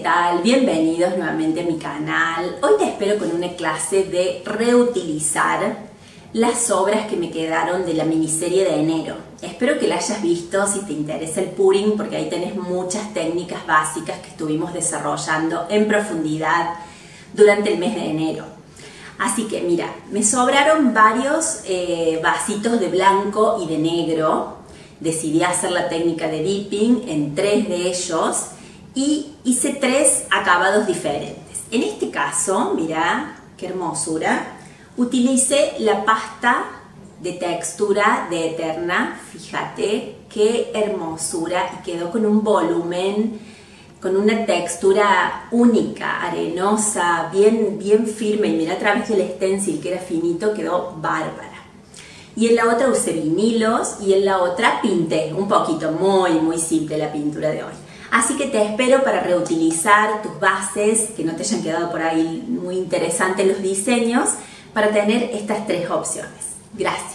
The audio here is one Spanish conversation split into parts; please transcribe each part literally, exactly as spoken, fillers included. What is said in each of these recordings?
tal? Bienvenidos nuevamente a mi canal. Hoy te espero con una clase de reutilizar las obras que me quedaron de la miniserie de enero. Espero que la hayas visto si te interesa el puring, porque ahí tenés muchas técnicas básicas que estuvimos desarrollando en profundidad durante el mes de enero. Así que mira, me sobraron varios eh, vasitos de blanco y de negro. Decidí hacer la técnica de dipping en tres de ellos y hice tres acabados diferentes. En este caso, mira qué hermosura, utilicé la pasta de textura de Eterna. Fíjate qué hermosura, y quedó con un volumen, con una textura única, arenosa, bien, bien firme. Y mira, a través del stencil, que era finito, quedó bárbara. Y en la otra usé vinilos y en la otra pinté un poquito, muy muy simple la pintura de hoy. Así que te espero para reutilizar tus bases, que no te hayan quedado por ahí muy interesantes los diseños, para tener estas tres opciones. Gracias.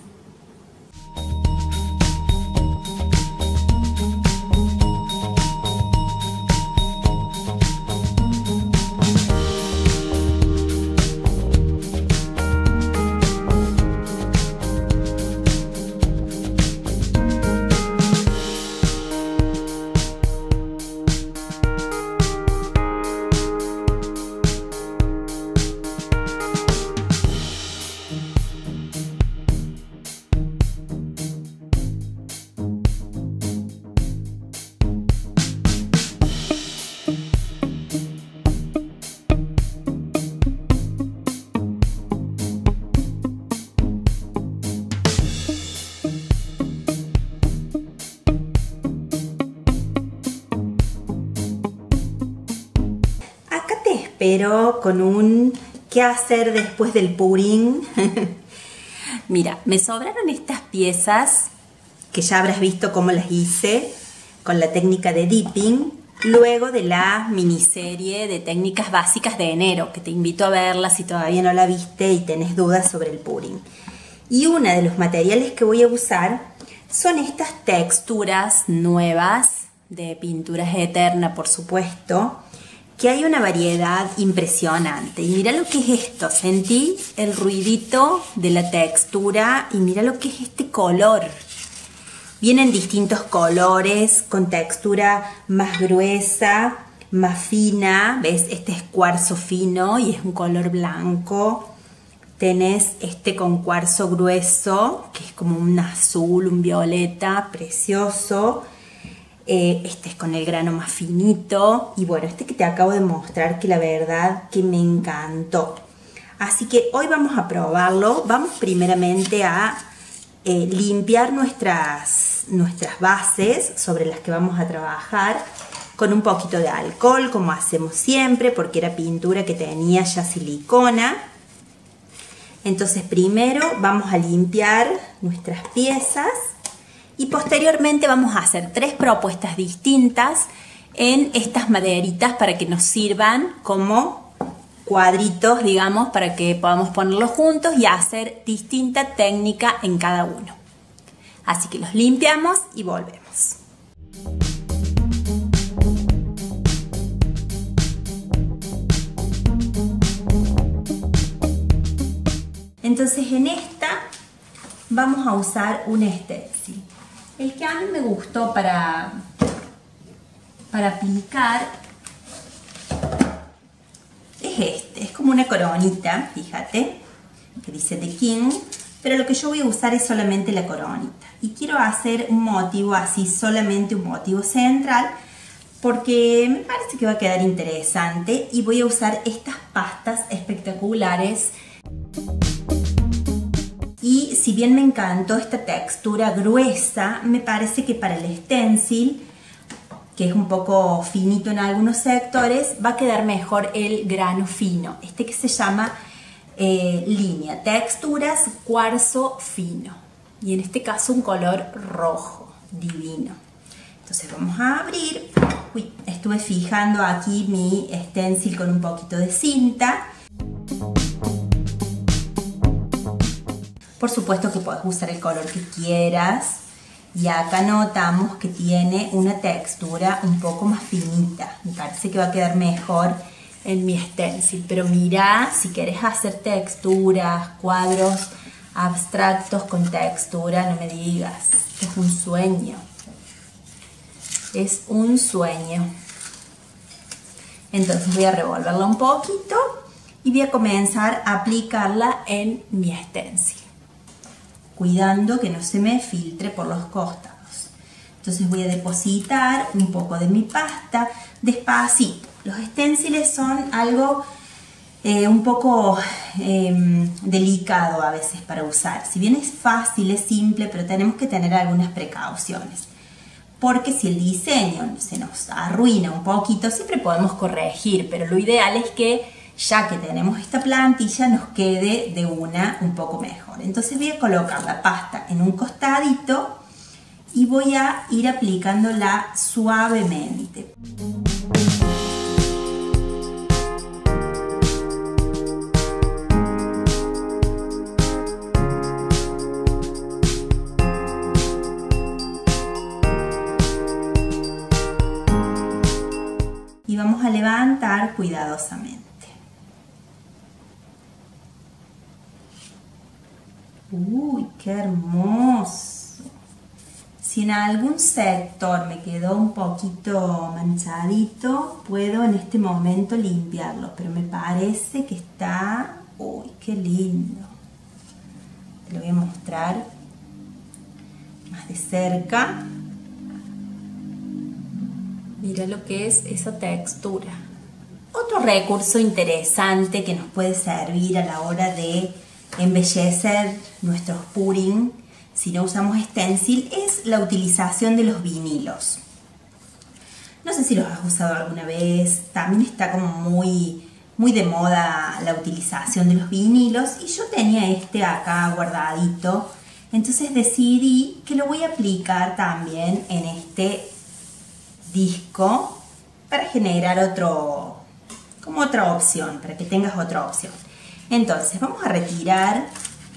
Pero con un ¿qué hacer después del puring? Mira, me sobraron estas piezas que ya habrás visto cómo las hice con la técnica de dipping, luego de la miniserie de técnicas básicas de enero, que te invito a verla si todavía no la viste y tenés dudas sobre el puring. Y uno de los materiales que voy a usar son estas texturas nuevas de pinturas Eterna, por supuesto, que hay una variedad impresionante. Y mira lo que es esto, sentí el ruidito de la textura y mira lo que es este color. Vienen distintos colores, con textura más gruesa, más fina. ¿Ves? Este es cuarzo fino y es un color blanco. Tenés este con cuarzo grueso, que es como un azul, un violeta, precioso. Eh, este es con el grano más finito, y bueno, este que te acabo de mostrar, que la verdad que me encantó. Así que hoy vamos a probarlo. Vamos primeramente a eh, limpiar nuestras, nuestras bases sobre las que vamos a trabajar con un poquito de alcohol, como hacemos siempre, porque era pintura que tenía ya silicona. Entonces primero vamos a limpiar nuestras piezas y posteriormente vamos a hacer tres propuestas distintas en estas maderitas para que nos sirvan como cuadritos, digamos, para que podamos ponerlos juntos y hacer distinta técnica en cada uno. Así que los limpiamos y volvemos. Entonces en esta vamos a usar un stencil. El que a mí me gustó para, para aplicar es este. Es como una coronita, fíjate, que dice The King, pero lo que yo voy a usar es solamente la coronita. Y quiero hacer un motivo así, solamente un motivo central, porque me parece que va a quedar interesante, y voy a usar estas pastas espectaculares. Y si bien me encantó esta textura gruesa, me parece que para el stencil, que es un poco finito en algunos sectores, va a quedar mejor el grano fino. Este que se llama eh, línea, texturas cuarzo fino. Y en este caso un color rojo, divino. Entonces vamos a abrir. Uy, estuve fijando aquí mi stencil con un poquito de cinta. Por supuesto que puedes usar el color que quieras. y acá notamos que tiene una textura un poco más finita. Me parece que va a quedar mejor en mi stencil, pero mira, si querés hacer texturas, cuadros abstractos con textura, no me digas, esto es un sueño, es un sueño. Entonces voy a revolverla un poquito y voy a comenzar a aplicarla en mi stencil, cuidando que no se me filtre por los costados. Entonces voy a depositar un poco de mi pasta despacito. Los stenciles son algo eh, un poco eh, delicado a veces para usar. Si bien es fácil, es simple, pero tenemos que tener algunas precauciones. Porque si el diseño se nos arruina un poquito, siempre podemos corregir, pero lo ideal es que ya que tenemos esta plantilla nos quede de una un poco mejor. Entonces voy a colocar la pasta en un costadito y voy a ir aplicándola suavemente. Y vamos a levantar cuidadosamente. ¡Uy, qué hermoso! Si en algún sector me quedó un poquito manchadito, puedo en este momento limpiarlo, pero me parece que está... ¡Uy, qué lindo! Te lo voy a mostrar más de cerca. Mira lo que es esa textura. Otro recurso interesante que nos puede servir a la hora de embellecer nuestros pudding, si no usamos stencil, es la utilización de los vinilos. No sé si los has usado alguna vez. También está como muy, muy de moda la utilización de los vinilos, y yo tenía este acá guardadito. Entonces decidí que lo voy a aplicar también en este disco para generar otro, como otra opción, para que tengas otra opción. Entonces vamos a retirar.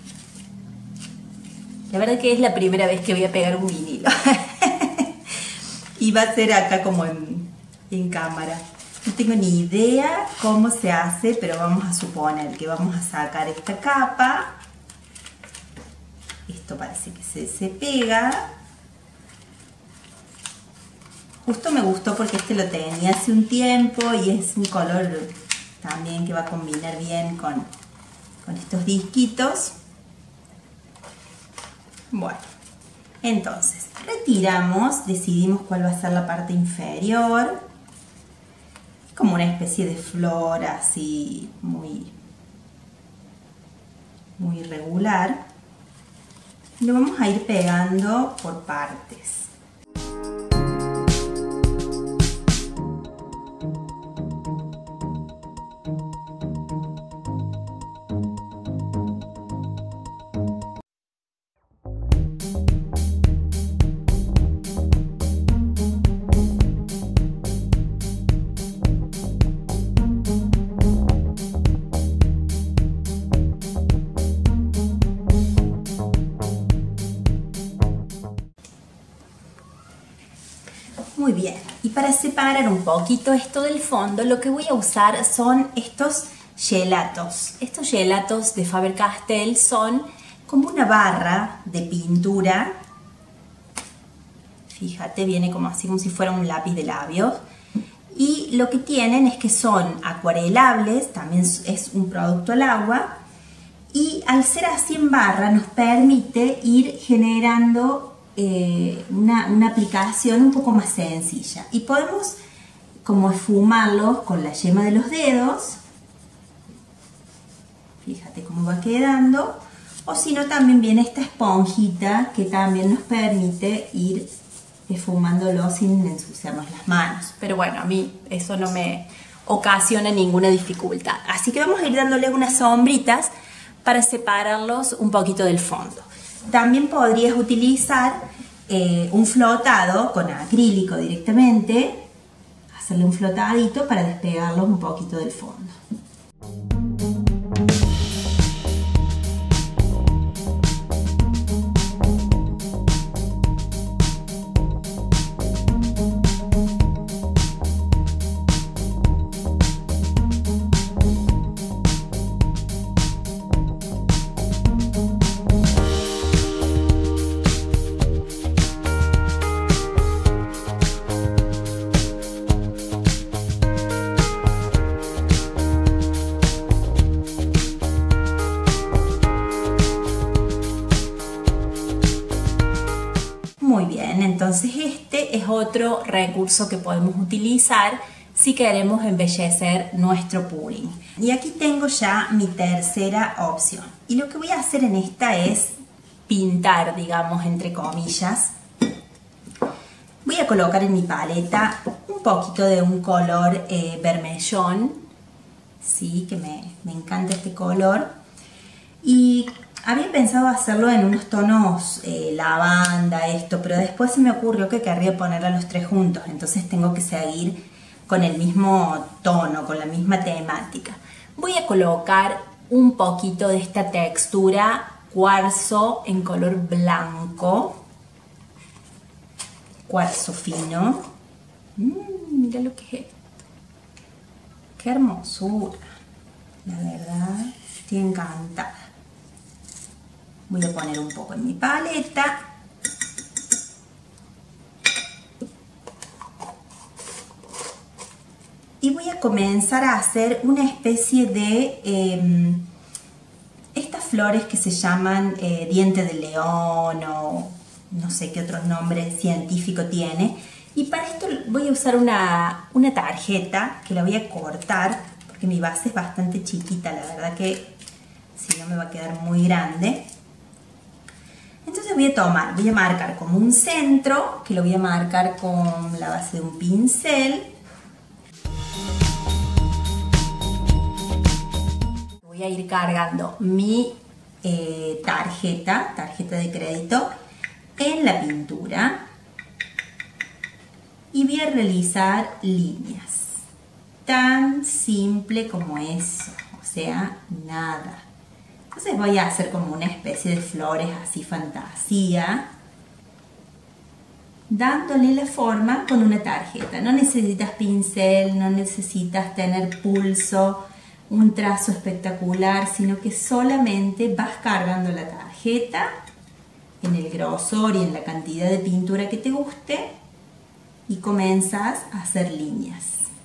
La verdad que es la primera vez que voy a pegar un vinilo y va a ser acá como en, en cámara. No tengo ni idea cómo se hace, pero vamos a suponer que vamos a sacar esta capa. Esto parece que se, se pega. Justo me gustó porque este lo tenía hace un tiempo y es un color también que va a combinar bien con, con estos disquitos. Bueno, entonces retiramos, decidimos cuál va a ser la parte inferior, como una especie de flor así muy, muy irregular. Lo vamos a ir pegando por partes. Muy bien, y para separar un poquito esto del fondo, lo que voy a usar son estos gelatos. Estos gelatos de Faber-Castell son como una barra de pintura. Fíjate, viene como así, como si fuera un lápiz de labios. Y lo que tienen es que son acuarelables, también es un producto al agua. Y al ser así en barra nos permite ir generando eh, una, una aplicación un poco más sencilla. Y podemos como esfumarlos con la yema de los dedos. Fíjate cómo va quedando. O si no, también viene esta esponjita que también nos permite ir esfumándolo sin ensuciarnos las manos. Pero bueno, a mí eso no me ocasiona ninguna dificultad. Así que vamos a ir dándole unas sombritas para separarlos un poquito del fondo. También podrías utilizar eh, un flotado con acrílico directamente, hacerle un flotadito para despegarlos un poquito del fondo. otro recurso que podemos utilizar si queremos embellecer nuestro pudding. Y aquí tengo ya mi tercera opción. Y lo que voy a hacer en esta es pintar, digamos, entre comillas. Voy a colocar en mi paleta un poquito de un color eh, vermellón. Sí, que me, me encanta este color. Y había pensado hacerlo en unos tonos eh, lavanda, esto, pero después se me ocurrió que querría ponerla los tres juntos. Entonces tengo que seguir con el mismo tono, con la misma temática. Voy a colocar un poquito de esta textura cuarzo en color blanco, cuarzo fino. Mm, mira lo que es esto, qué hermosura, la verdad, estoy encantada. Voy a poner un poco en mi paleta. Y voy a comenzar a hacer una especie de eh, estas flores que se llaman eh, diente de león o no sé qué otro nombre científico tiene. Y para esto voy a usar una, una tarjeta que la voy a cortar porque mi base es bastante chiquita, la verdad que si no me va a quedar muy grande. Entonces voy a tomar, voy a marcar como un centro, que lo voy a marcar con la base de un pincel. Voy a ir cargando mi eh, tarjeta, tarjeta de crédito, en la pintura y voy a realizar líneas. Tan simple como eso, o sea, nada. Entonces voy a hacer como una especie de flores así fantasía, dándole la forma con una tarjeta. No necesitas pincel, no necesitas tener pulso, un trazo espectacular, sino que solamente vas cargando la tarjeta en el grosor y en la cantidad de pintura que te guste y comienzas a hacer líneas.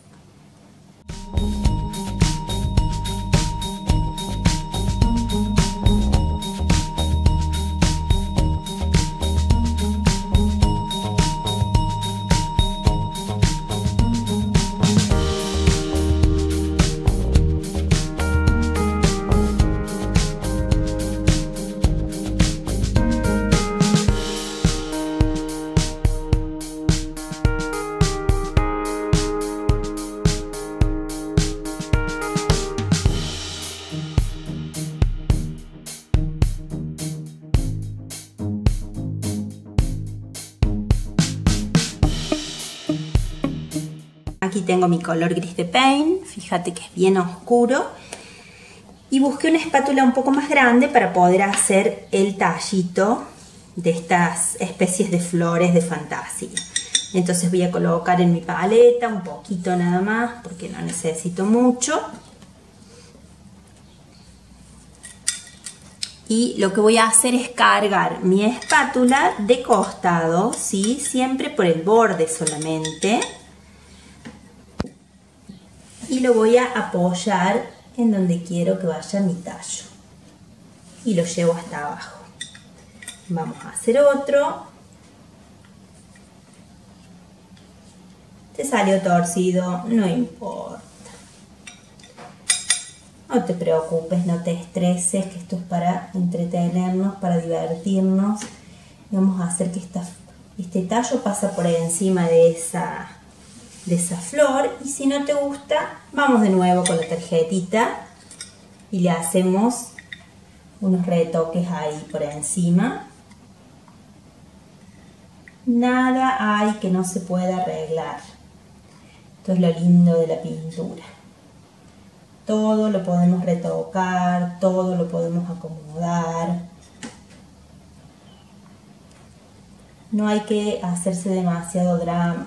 Aquí tengo mi color gris de paint, fíjate que es bien oscuro. Y busqué una espátula un poco más grande para poder hacer el tallito de estas especies de flores de fantasía. Entonces voy a colocar en mi paleta un poquito nada más, porque no necesito mucho. Y lo que voy a hacer es cargar mi espátula de costado, ¿sí? Siempre por el borde solamente. Y lo voy a apoyar en donde quiero que vaya mi tallo. Y lo llevo hasta abajo. Vamos a hacer otro. Te salió torcido, no importa. No te preocupes, no te estreses, que esto es para entretenernos, para divertirnos. Y vamos a hacer que esta, este tallo pase por encima de esa... de esa flor, y si no te gusta vamos de nuevo con la tarjetita y le hacemos unos retoques ahí por encima. Nada hay que no se pueda arreglar. Esto es lo lindo de la pintura, todo lo podemos retocar, todo lo podemos acomodar. No hay que hacerse demasiado drama.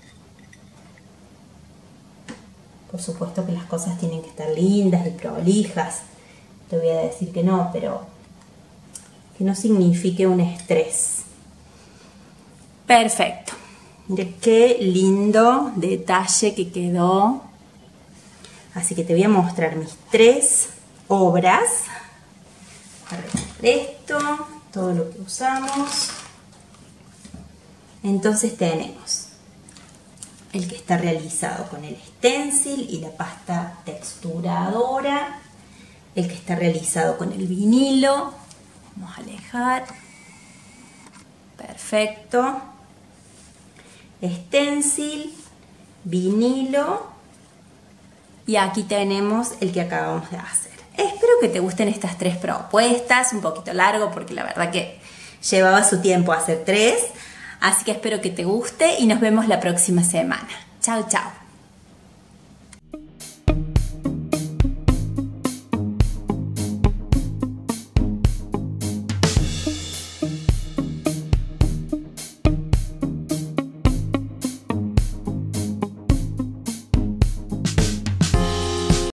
Por supuesto que las cosas tienen que estar lindas y prolijas. Te voy a decir que no, pero que no signifique un estrés. Perfecto. Mira qué lindo detalle que quedó. Así que te voy a mostrar mis tres obras. A ver, esto, todo lo que usamos. Entonces tenemos el que está realizado con el stencil y la pasta texturadora, el que está realizado con el vinilo. Vamos a alejar. Perfecto. Stencil, vinilo y aquí tenemos el que acabamos de hacer. Espero que te gusten estas tres propuestas, un poquito largo porque la verdad que llevaba su tiempo hacer tres, así que espero que te guste y nos vemos la próxima semana. Chao, chao.